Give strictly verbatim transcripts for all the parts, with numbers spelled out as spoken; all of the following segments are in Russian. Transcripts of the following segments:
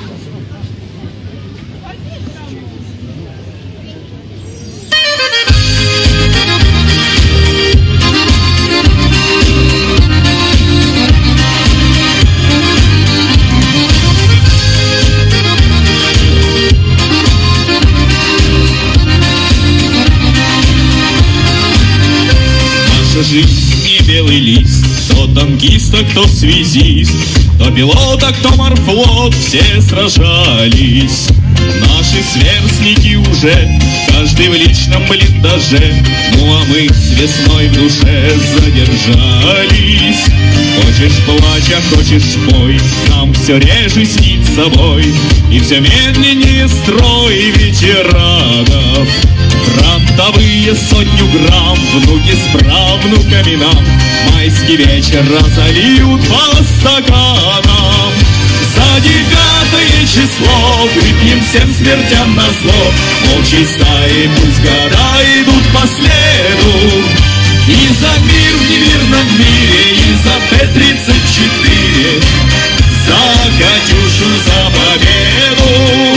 Жизнь не белый лист, кто танкист, а кто связист, кто пилот, а кто морфлот, все сражались. Наши сверстники уже, каждый в личном блиндаже, ну а мы с весной в душе задержались. Хочешь плачь, а хочешь пой, нам все реже снит собой, и все медленнее строй ветеранов. Фронтовые сотню грамм, внуки с правнуками нам майский вечер разольют по стаканам. За девятое число выпьем всем смертям назло, молчей стаи пусть года идут по следу. И за мир в неверном мире, и за Т тридцать четыре, за Катюшу, за победу.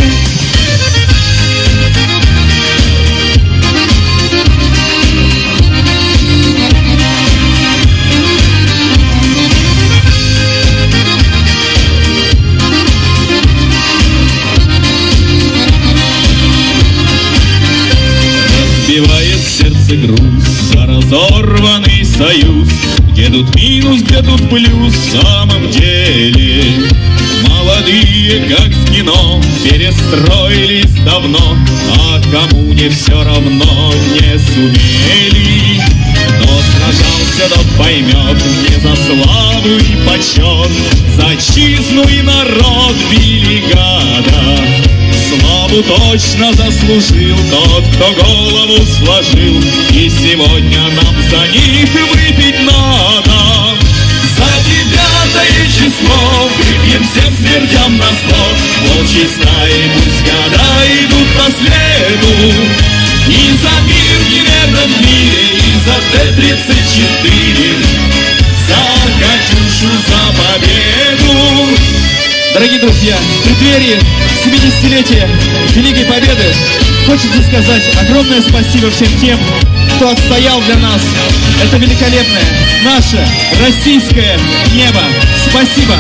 Разбивает сердце груз за разорванный союз, где тут минус, где тут плюс в самом деле. Молодые, как в кино, перестроились давно, а кому не все равно не сумели. Кто сражался, тот поймет, не за славу и почет, за отчизну и народ били гада. Славу точно заслужил тот, кто голову сложил, и сегодня нам за них выпить надо. За девятое число выпьем всем смертям назло, волчьи стаи пусть года идут по следу. И за мир в неверном мире, и за Т тридцать четыре, за Катюшу, за победу. Дорогие друзья, в преддверии семидесятилетия Великой Победы хочется сказать огромное спасибо всем тем, кто отстоял для нас это великолепное наше российское небо. Спасибо!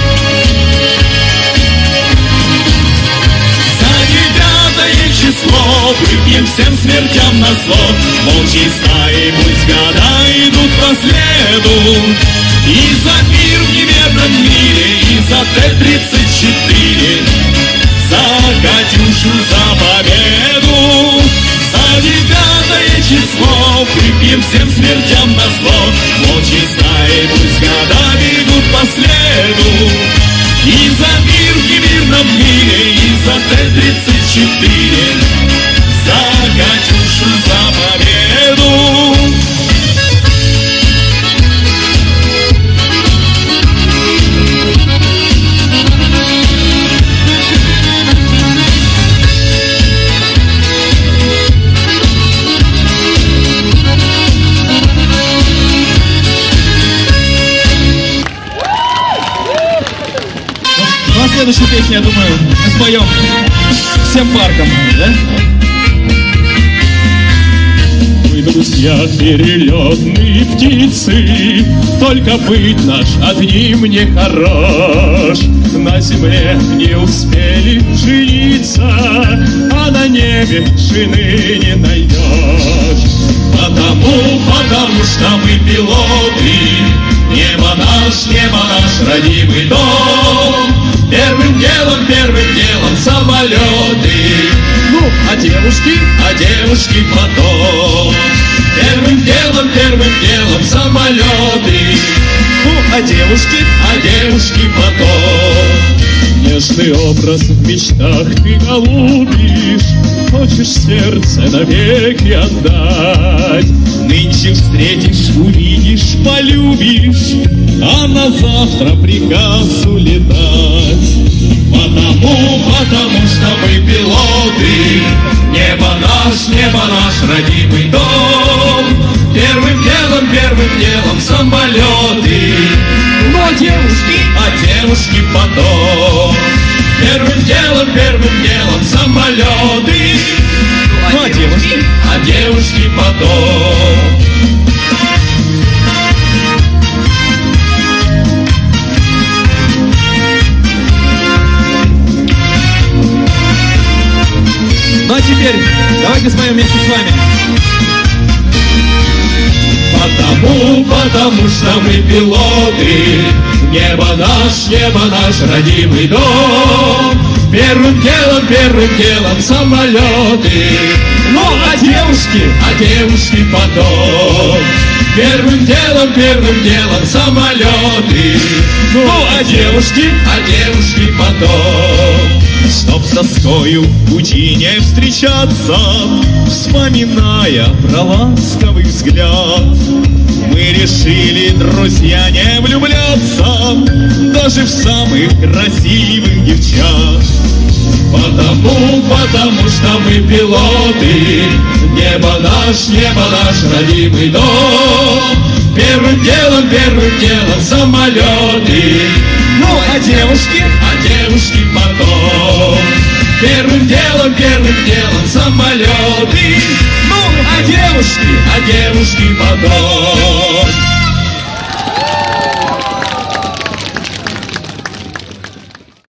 За девятое число выпьем всем смертям назло, волчьи стаи пусть года идут по следу. И за мир в неверном мире, и за Т тридцать четыре, за Катюшу, за победу. За девятое число выпьем всем смертям назло, волчьи стаи пусть года идут по следу. И за мир в неверном мире, и за Т тридцать четыре, за Катюшу, за победу. Ну а следующую песню, я думаю, мы споем всем парком, да? Мы, друзья, перелетные птицы, только быть наш одним не хорош. На земле не успели жениться, а на небе жены не найдешь. Потому, потому что мы пилоты, небо наш, небо наш родимый дом. Первым делом, первым делом самолеты, ну, а девушки, а девушки потом. Первым делом, первым делом самолеты, ну, а девушки, а девушки потом. Нежный образ в мечтах ты голубишь, хочешь сердце навеки отдать. Нынче встретишь, увидишь, полюбишь, а на завтра приказ улетать. Потому, потому что мы пилоты, небо наш, небо наш родимый дом. Первым делом, первым делом самолеты, ну а девушки, а девушки потом. Первым первым делом самолеты. Ну а девушки? А девушки потом. Ну а теперь давайте споем вместе с вами. Потому, потому что мы пилоты, небо наш, небо наш родимый дом. Первым делом, первым делом самолеты. Ну а девушки? А девушки потом. Первым делом, первым делом самолеты. Ну а девушки? А девушки потом. Чтоб с тоскою в пути не встречаться, вспоминая про ласковый взгляд, мы решили, друзья, не влюбляться даже в самых красивых девчат. Потому, потому что мы пилоты, небо наш, небо наш родимый дом. Первым делом, первым делом самолеты. Ну а девушки? А девушки потом. Первым делом, первым делом самолеты. Ну а девушки? А девушки потом.